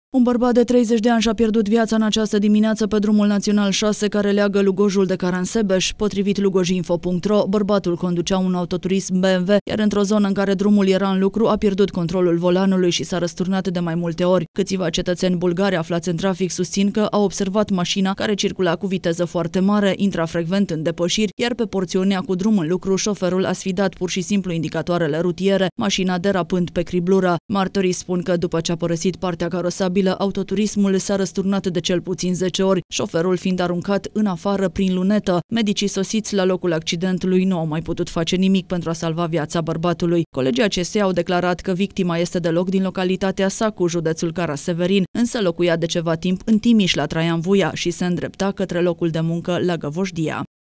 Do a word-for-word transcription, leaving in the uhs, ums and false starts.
Un bărbat de treizeci de ani și-a pierdut viața în această dimineață pe drumul național șase care leagă Lugojul de Caransebeș. Potrivit lugojinfo punct ro, bărbatul conducea un autoturism B M W, iar într-o zonă în care drumul era în lucru a pierdut controlul volanului și s-a răsturnat de mai multe ori. Câțiva cetățeni bulgari aflați în trafic susțin că au observat mașina care circula cu viteză foarte mare, intra frecvent în depășiri, iar pe porțiunea cu drum în lucru șoferul a sfidat pur și simplu indicatoarele rutiere, mașina derapând pe criblură. Martorii spun că după ce a părăsit partea carosabilă, autoturismul s-a răsturnat de cel puțin zece ori, șoferul fiind aruncat în afară prin lunetă. Medicii sosiți la locul accidentului nu au mai putut face nimic pentru a salva viața bărbatului. Colegii acesteia au declarat că victima este deloc din localitatea Sacu, județul Caraseverin, însă locuia de ceva timp în Timiș la Traian Vuia și se îndrepta către locul de muncă la Găvoșdia.